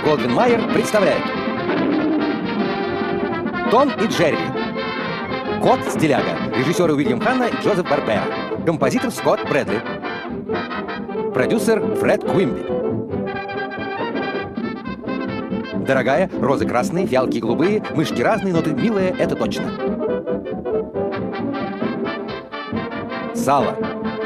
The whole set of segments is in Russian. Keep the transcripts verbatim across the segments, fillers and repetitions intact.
Голдвин Майер представляет Том и Джерри. Кот-стиляга. Режиссеры Уильям Ханна и Джозеф Барбера. Композитор Скотт Брэдли. Продюсер Фред Куимби. Дорогая, розы красные, фиалки голубые, мышки разные, но ты милая, это точно. Сало.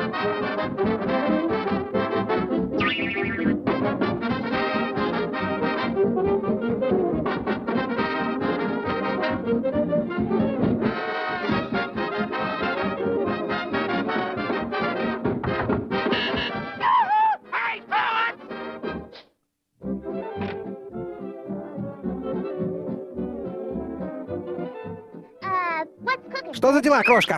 Что за дела, крошка?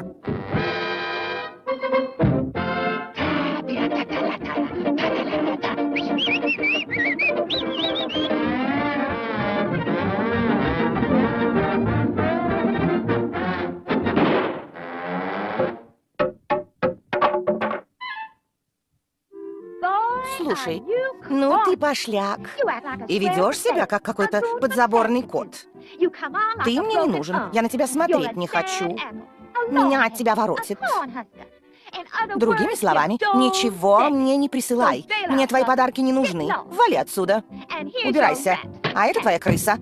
Слушай, ну ты пошляк. И ведешь себя, как какой-то подзаборный кот. Ты мне не нужен. Я на тебя смотреть не хочу. Меня от тебя воротит. Другими словами, ничего мне не присылай. Мне твои подарки не нужны. Вали отсюда. Убирайся. А это твоя крыса.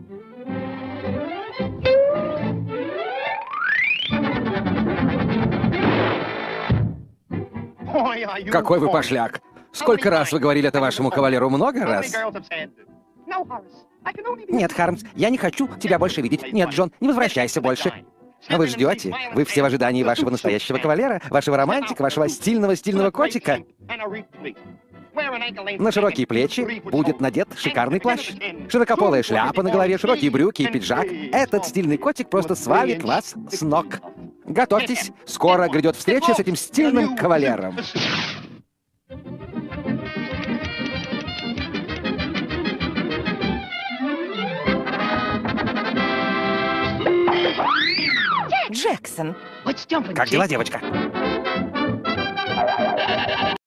Какой вы пошляк! Сколько раз вы говорили это вашему кавалеру? Много раз? Нет, Хармс, я не хочу тебя больше видеть. Нет, Джон, не возвращайся больше. Вы ждете? Вы все в ожидании вашего настоящего кавалера, вашего романтика, вашего стильного-стильного котика. На широкие плечи будет надет шикарный плащ. Широкополая шляпа на голове, широкие брюки и пиджак. Этот стильный котик просто свалит вас с ног. Готовьтесь, скоро грядет встреча с этим стильным кавалером. Джексон. Как дела, девочка?